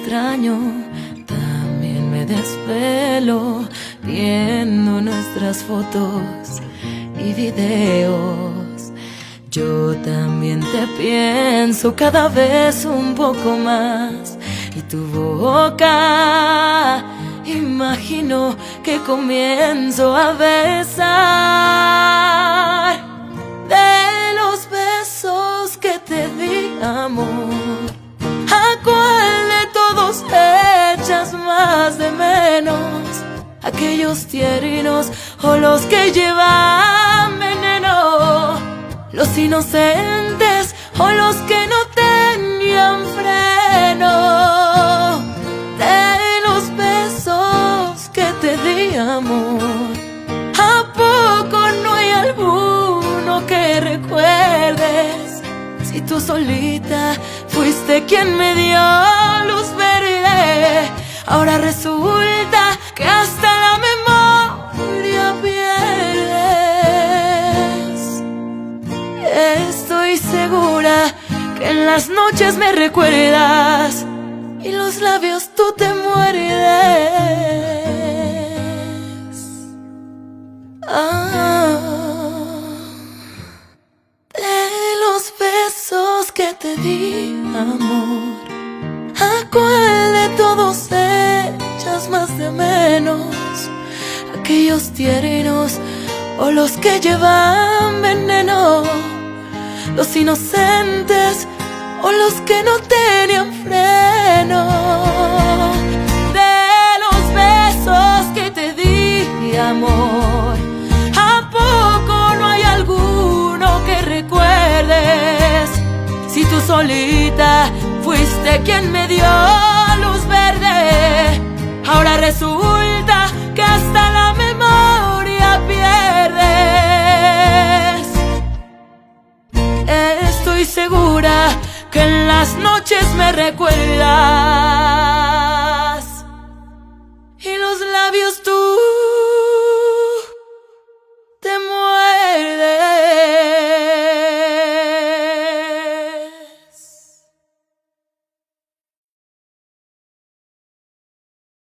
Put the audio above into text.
extraño, también me desvelo viendo nuestras fotos y videos. Yo también te pienso cada vez un poco más, y tu boca imagino que comienzo a besar. De los besos que te di, amor, ¿a cuál de todos echas más de menos? ¿Aquellos tiernos o los que llevan veneno? ¿Los inocentes o los que no tenían freno? De los besos que te di, amor, ¿a poco no hay alguno que recuerdes? Si tú solita fuiste quien me dio luz verde, ahora resulta que hasta la memoria pierdes. Estoy segura que en las noches me recuerdas y los labios tú te muerdes. De los besos que te di, amor, ¿a cuál de todos echas más de menos? ¿Aquellos tiernos o los que llevan veneno? ¿Los inocentes o los que no tenían freno? De los besos que te di, amor, ¿a poco no hay alguno que recuerdes? Si tú solita fuiste quien me dio luz verde, ahora resulta que hasta la memoria pierdes. Estoy segura que en las noches me recuerdas.